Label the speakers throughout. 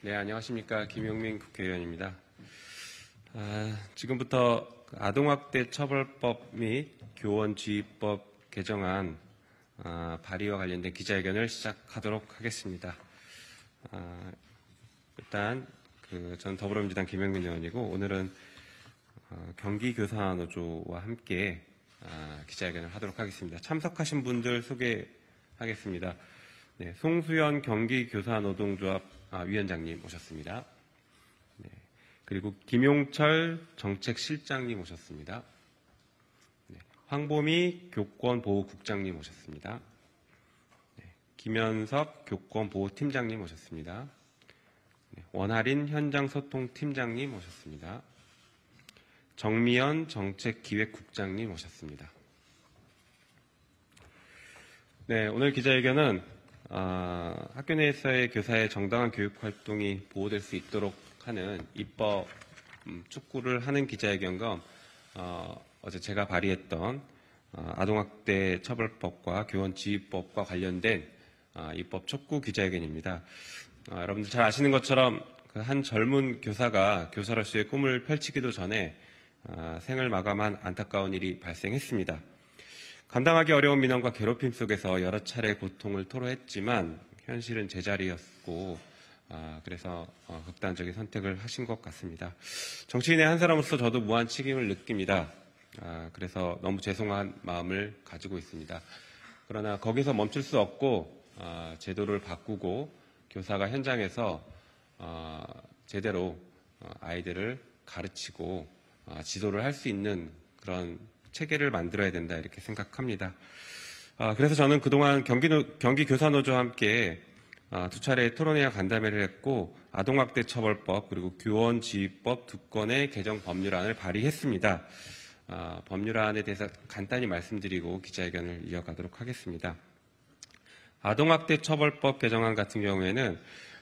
Speaker 1: 네, 안녕하십니까. 김용민 국회의원입니다. 지금부터 아동학대 처벌법 및 교원지휘법 개정안 발의와 관련된 기자회견을 시작하도록 하겠습니다. 일단 저는 더불어민주당 김용민 의원이고 오늘은 경기교사노조와 함께 기자회견을 하도록 하겠습니다. 참석하신 분들 소개하겠습니다. 네, 송수연 경기교사노동조합 위원장님 오셨습니다. 네, 그리고 김용철 정책실장님 오셨습니다. 네, 황보미 교권보호국장님 오셨습니다. 네, 김현석 교권보호팀장님 오셨습니다. 네, 원하린 현장소통팀장님 오셨습니다. 정미연 정책기획국장님 오셨습니다. 네, 오늘 기자회견은 학교 내에서의 교사의 정당한 교육활동이 보호될 수 있도록 하는 입법 촉구를 하는 기자회견 겸 어제 제가 발의했던 아동학대 처벌법과 교원지휘법과 관련된 입법 촉구 기자회견입니다. 여러분들 잘 아시는 것처럼 한 젊은 교사가 교사로서의 꿈을 펼치기도 전에 생을 마감한 안타까운 일이 발생했습니다. 감당하기 어려운 민원과 괴롭힘 속에서 여러 차례 고통을 토로했지만 현실은 제자리였고 그래서 극단적인 선택을 하신 것 같습니다. 정치인의 한 사람으로서 저도 무한 책임을 느낍니다. 그래서 너무 죄송한 마음을 가지고 있습니다. 그러나 거기서 멈출 수 없고 제도를 바꾸고 교사가 현장에서 제대로 아이들을 가르치고 지도를 할 수 있는 그런 체계를 만들어야 된다 이렇게 생각합니다. 그래서 저는 그동안 경기교사노조와 함께 두 차례 토론회와 간담회를 했고 아동학대 처벌법 그리고 교원지휘법 두 건의 개정 법률안을 발의했습니다. 법률안에 대해서 간단히 말씀드리고 기자회견을 이어가도록 하겠습니다. 아동학대 처벌법 개정안 같은 경우에는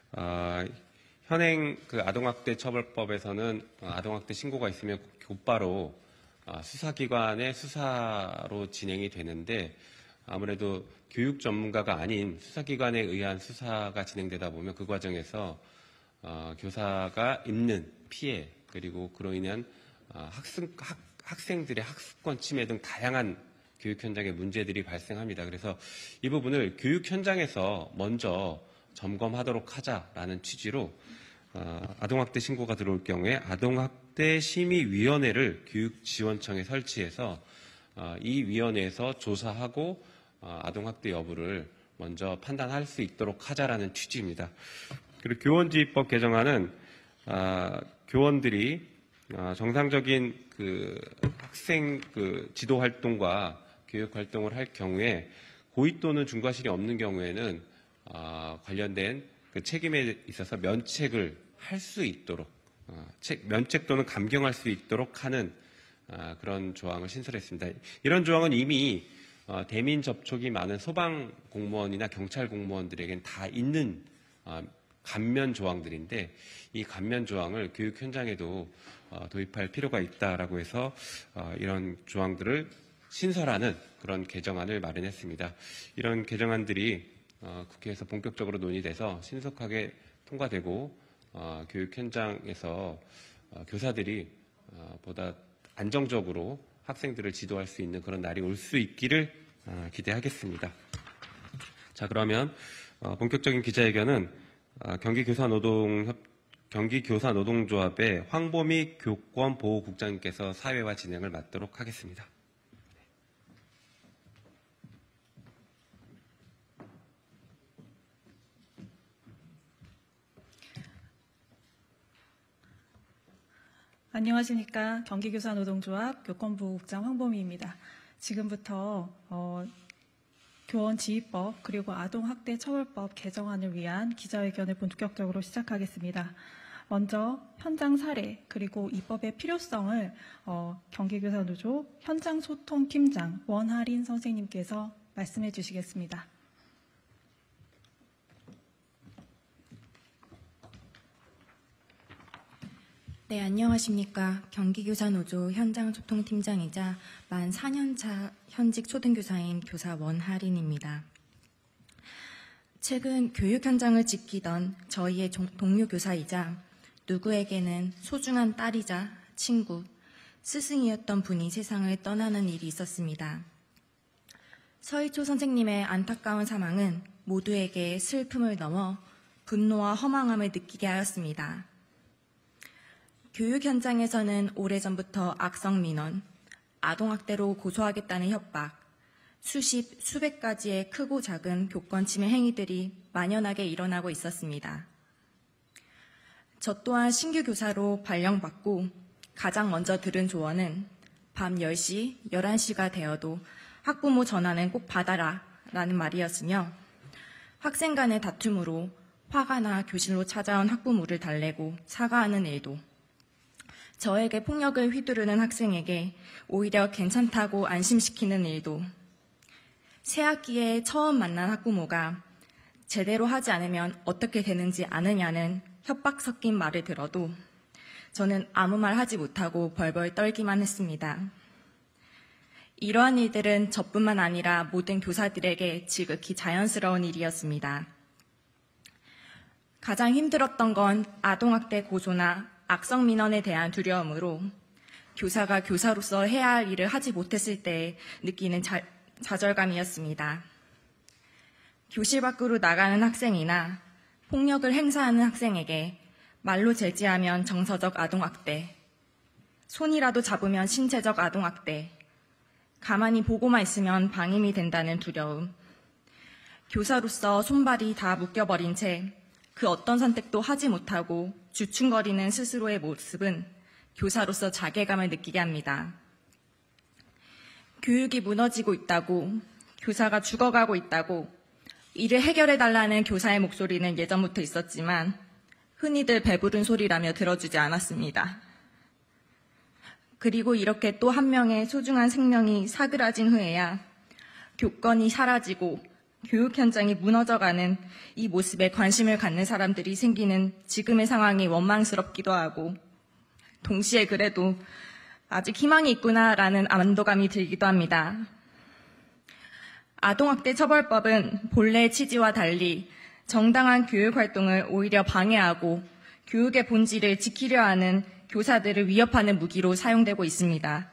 Speaker 1: 현행 아동학대 처벌법에서는 아동학대 신고가 있으면 곧바로 수사기관의 수사로 진행이 되는데 아무래도 교육 전문가가 아닌 수사기관에 의한 수사가 진행되다 보면 그 과정에서 교사가 입는 피해 그리고 그로 인한 학생들의 학습권 침해 등 다양한 교육 현장의 문제들이 발생합니다. 그래서 이 부분을 교육 현장에서 먼저 점검하도록 하자라는 취지로 아동학대 신고가 들어올 경우에 아동학대 심의위원회를 교육지원청에 설치해서 이 위원회에서 조사하고 아동학대 여부를 먼저 판단할 수 있도록 하자라는 취지입니다. 그리고 교원지휘법 개정안은 교원들이 정상적인 학생 지도 활동과 교육 활동을 할 경우에 고의 또는 중과실이 없는 경우에는 관련된 책임에 있어서 면책을 할 수 있도록 면책 또는 감경할 수 있도록 하는 그런 조항을 신설했습니다. 이런 조항은 이미 대민 접촉이 많은 소방 공무원이나 경찰 공무원들에겐 다 있는 감면 조항들인데 이 감면 조항을 교육 현장에도 도입할 필요가 있다라고 해서 이런 조항들을 신설하는 그런 개정안을 마련했습니다. 이런 개정안들이 국회에서 본격적으로 논의돼서 신속하게 통과되고 교육 현장에서 교사들이 보다 안정적으로 학생들을 지도할 수 있는 그런 날이 올 수 있기를 기대하겠습니다. 자, 그러면 본격적인 기자회견은 경기교사노동조합의 황보미 교권보호국장님께서 사회와 진행을 맡도록 하겠습니다.
Speaker 2: 안녕하십니까. 경기교사노동조합 교권보호국장 황보미입니다. 지금부터 교원지휘법 그리고 아동학대 처벌법 개정안을 위한 기자회견을 본격적으로 시작하겠습니다. 먼저 현장 사례 그리고 입법의 필요성을 경기교사노조 현장소통팀장 원하린 선생님께서 말씀해 주시겠습니다.
Speaker 3: 네, 안녕하십니까. 경기교사노조 현장소통팀장이자 만 4년차 현직 초등교사인 교사 원하린입니다. 최근 교육 현장을 지키던 저희의 동료 교사이자 누구에게는 소중한 딸이자 친구, 스승이었던 분이 세상을 떠나는 일이 있었습니다. 서희초 선생님의 안타까운 사망은 모두에게 슬픔을 넘어 분노와 허망함을 느끼게 하였습니다. 교육 현장에서는 오래전부터 악성 민원, 아동학대로 고소하겠다는 협박, 수백 가지의 크고 작은 교권 침해 행위들이 만연하게 일어나고 있었습니다. 저 또한 신규 교사로 발령받고 가장 먼저 들은 조언은 밤 10시, 11시가 되어도 학부모 전화는 꼭 받아라 라는 말이었으며 학생 간의 다툼으로 화가 나 교실로 찾아온 학부모를 달래고 사과하는 일도 저에게 폭력을 휘두르는 학생에게 오히려 괜찮다고 안심시키는 일도 새 학기에 처음 만난 학부모가 제대로 하지 않으면 어떻게 되는지 아느냐는 협박 섞인 말을 들어도 저는 아무 말 하지 못하고 벌벌 떨기만 했습니다. 이러한 일들은 저뿐만 아니라 모든 교사들에게 지극히 자연스러운 일이었습니다. 가장 힘들었던 건 아동학대 고소나 악성 민원에 대한 두려움으로 교사가 교사로서 해야 할 일을 하지 못했을 때 느끼는 좌절감이었습니다. 교실 밖으로 나가는 학생이나 폭력을 행사하는 학생에게 말로 제지하면 정서적 아동학대, 손이라도 잡으면 신체적 아동학대, 가만히 보고만 있으면 방임이 된다는 두려움, 교사로서 손발이 다 묶여버린 채 그 어떤 선택도 하지 못하고 주춤거리는 스스로의 모습은 교사로서 자괴감을 느끼게 합니다. 교육이 무너지고 있다고, 교사가 죽어가고 있다고, 이를 해결해달라는 교사의 목소리는 예전부터 있었지만 흔히들 배부른 소리라며 들어주지 않았습니다. 그리고 이렇게 또 한 명의 소중한 생명이 사그라진 후에야 교권이 사라지고 교육 현장이 무너져가는 이 모습에 관심을 갖는 사람들이 생기는 지금의 상황이 원망스럽기도 하고 동시에 그래도 아직 희망이 있구나라는 안도감이 들기도 합니다. 아동학대 처벌법은 본래의 취지와 달리 정당한 교육활동을 오히려 방해하고 교육의 본질을 지키려 하는 교사들을 위협하는 무기로 사용되고 있습니다.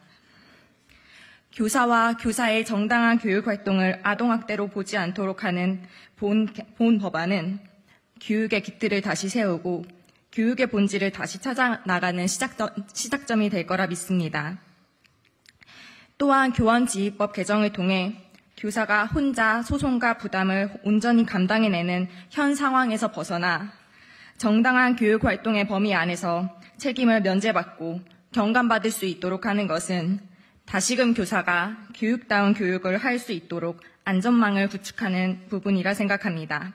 Speaker 3: 교사와 교사의 정당한 교육활동을 아동학대로 보지 않도록 하는 본 법안은 교육의 깃들을 다시 세우고 교육의 본질을 다시 찾아 나가는 시작점이 될 거라 믿습니다. 또한 교원지휘법 개정을 통해 교사가 혼자 소송과 부담을 온전히 감당해내는 현 상황에서 벗어나 정당한 교육활동의 범위 안에서 책임을 면제받고 경감받을 수 있도록 하는 것은 다시금 교사가 교육다운 교육을 할 수 있도록 안전망을 구축하는 부분이라 생각합니다.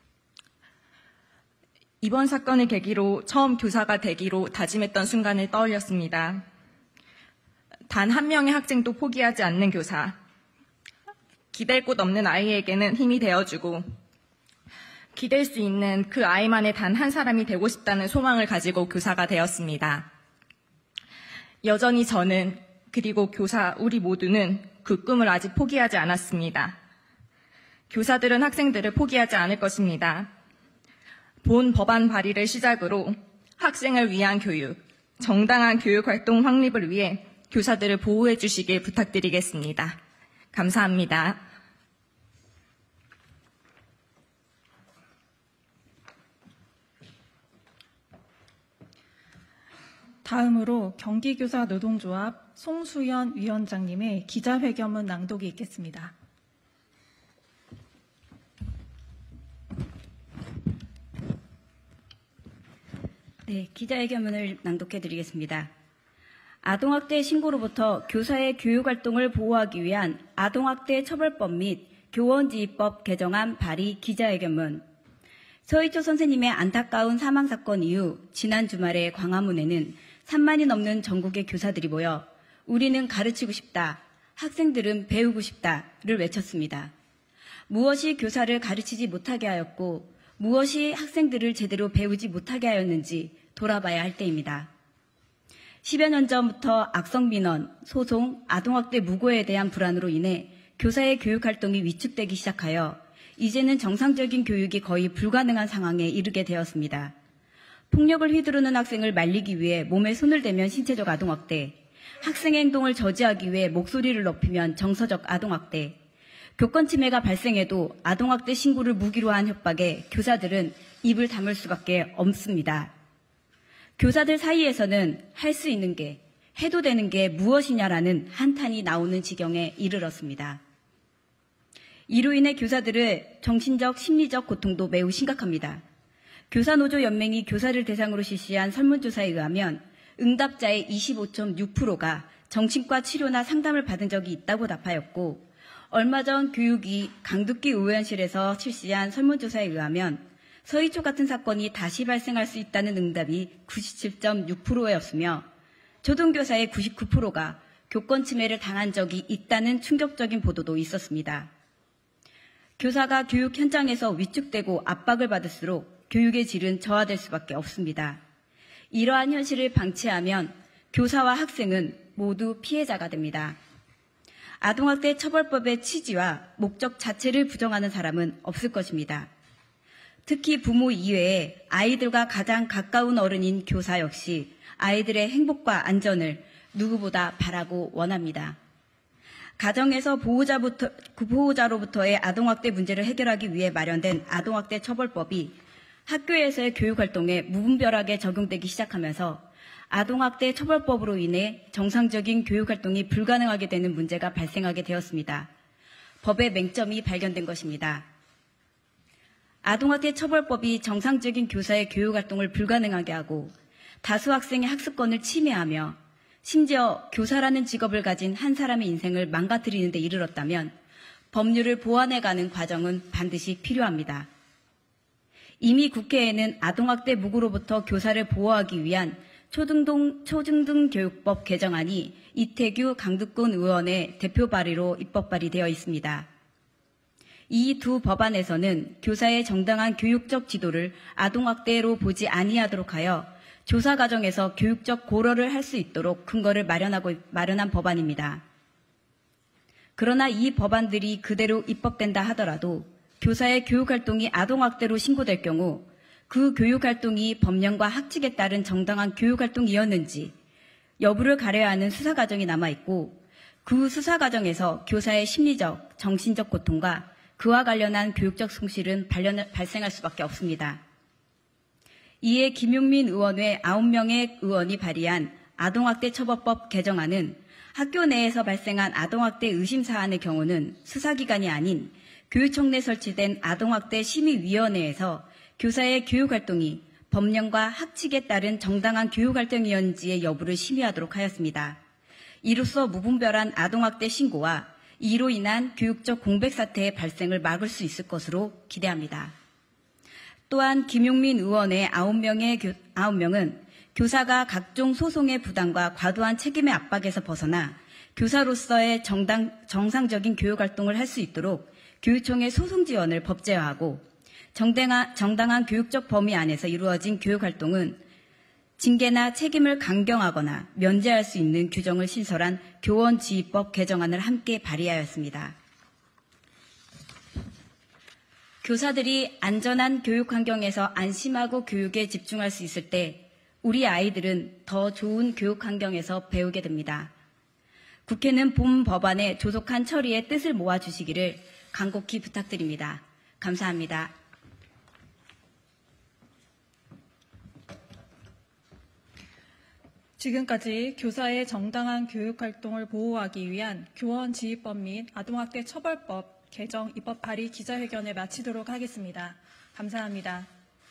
Speaker 3: 이번 사건을 계기로 처음 교사가 되기로 다짐했던 순간을 떠올렸습니다. 단 한 명의 학생도 포기하지 않는 교사, 기댈 곳 없는 아이에게는 힘이 되어주고 기댈 수 있는 그 아이만의 단 한 사람이 되고 싶다는 소망을 가지고 교사가 되었습니다. 여전히 저는 그리고 교사 우리 모두는 그 꿈을 아직 포기하지 않았습니다. 교사들은 학생들을 포기하지 않을 것입니다. 본 법안 발의를 시작으로 학생을 위한 교육, 정당한 교육활동 확립을 위해 교사들을 보호해 주시길 부탁드리겠습니다. 감사합니다.
Speaker 2: 다음으로 경기교사 노동조합 송수연 위원장님의 기자회견문 낭독이 있겠습니다.
Speaker 4: 네, 기자회견문을 낭독해드리겠습니다. 아동학대 신고로부터 교사의 교육활동을 보호하기 위한 아동학대 처벌법 및 교원지휘법 개정안 발의 기자회견문. 서희초 선생님의 안타까운 사망사건 이후 지난 주말에 광화문에는 3만이 넘는 전국의 교사들이 모여 우리는 가르치고 싶다, 학생들은 배우고 싶다를 외쳤습니다. 무엇이 교사를 가르치지 못하게 하였고 무엇이 학생들을 제대로 배우지 못하게 하였는지 돌아봐야 할 때입니다. 10여 년 전부터 악성민원, 소송, 아동학대 무고에 대한 불안으로 인해 교사의 교육활동이 위축되기 시작하여 이제는 정상적인 교육이 거의 불가능한 상황에 이르게 되었습니다. 폭력을 휘두르는 학생을 말리기 위해 몸에 손을 대면 신체적 아동학대, 학생의 행동을 저지하기 위해 목소리를 높이면 정서적 아동학대, 교권 침해가 발생해도 아동학대 신고를 무기로 한 협박에 교사들은 입을 다물 수밖에 없습니다. 교사들 사이에서는 할 수 있는 게, 해도 되는 게 무엇이냐라는 한탄이 나오는 지경에 이르렀습니다. 이로 인해 교사들의 정신적, 심리적 고통도 매우 심각합니다. 교사노조 연맹이 교사를 대상으로 실시한 설문조사에 의하면 응답자의 25.6%가 정신과 치료나 상담을 받은 적이 있다고 답하였고, 얼마 전 교육위 강두기 의원실에서 실시한 설문조사에 의하면 서희초 같은 사건이 다시 발생할 수 있다는 응답이 97.6%였으며 초등교사의 99%가 교권 침해를 당한 적이 있다는 충격적인 보도도 있었습니다. 교사가 교육 현장에서 위축되고 압박을 받을수록 교육의 질은 저하될 수밖에 없습니다. 이러한 현실을 방치하면 교사와 학생은 모두 피해자가 됩니다. 아동학대 처벌법의 취지와 목적 자체를 부정하는 사람은 없을 것입니다. 특히 부모 이외에 아이들과 가장 가까운 어른인 교사 역시 아이들의 행복과 안전을 누구보다 바라고 원합니다. 가정에서 보호자로부터의 아동학대 문제를 해결하기 위해 마련된 아동학대 처벌법이 학교에서의 교육활동에 무분별하게 적용되기 시작하면서 아동학대 처벌법으로 인해 정상적인 교육활동이 불가능하게 되는 문제가 발생하게 되었습니다. 법의 맹점이 발견된 것입니다. 아동학대 처벌법이 정상적인 교사의 교육활동을 불가능하게 하고 다수 학생의 학습권을 침해하며 심지어 교사라는 직업을 가진 한 사람의 인생을 망가뜨리는 데 이르렀다면 법률을 보완해가는 과정은 반드시 필요합니다. 이미 국회에는 아동학대 무고로부터 교사를 보호하기 위한 초중등교육법 개정안이 이태규 강북군 의원의 대표 발의로 입법 발의되어 있습니다. 이 두 법안에서는 교사의 정당한 교육적 지도를 아동학대로 보지 아니하도록 하여 조사 과정에서 교육적 고려를 할 수 있도록 근거를 마련한 법안입니다. 그러나 이 법안들이 그대로 입법된다 하더라도 교사의 교육활동이 아동학대로 신고될 경우 그 교육활동이 법령과 학칙에 따른 정당한 교육활동이었는지 여부를 가려야 하는 수사 과정이 남아있고 그 수사 과정에서 교사의 심리적, 정신적 고통과 그와 관련한 교육적 손실은 발생할 수밖에 없습니다. 이에 김용민 의원외 9명의 의원이 발의한 아동학대 처벌법 개정안은 학교 내에서 발생한 아동학대 의심 사안의 경우는 수사기관이 아닌 교육청 내 설치된 아동학대 심의위원회에서 교사의 교육활동이 법령과 학칙에 따른 정당한 교육활동이었는지의 여부를 심의하도록 하였습니다. 이로써 무분별한 아동학대 신고와 이로 인한 교육적 공백 사태의 발생을 막을 수 있을 것으로 기대합니다. 또한 김용민 의원의 9명은 교사가 각종 소송의 부담과 과도한 책임의 압박에서 벗어나 교사로서의 정상적인 교육활동을 할 수 있도록 교육청의 소송 지원을 법제화하고 정당한 교육적 범위 안에서 이루어진 교육활동은 징계나 책임을 강경하거나 면제할 수 있는 규정을 신설한 교원지휘법 개정안을 함께 발의하였습니다. 교사들이 안전한 교육 환경에서 안심하고 교육에 집중할 수 있을 때 우리 아이들은 더 좋은 교육 환경에서 배우게 됩니다. 국회는 본 법안의 조속한 처리에 뜻을 모아주시기를 간곡히 부탁드립니다. 감사합니다.
Speaker 2: 지금까지 교사의 정당한 교육활동을 보호하기 위한 교원지휘법 및 아동학대 처벌법 개정 입법 발의 기자회견을 마치도록 하겠습니다. 감사합니다.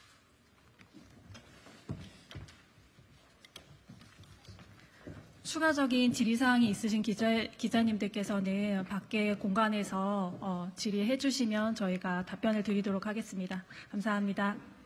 Speaker 2: 추가적인 질의사항이 있으신 기자님들께서는 밖의 공간에서 질의해 주시면 저희가 답변을 드리도록 하겠습니다. 감사합니다.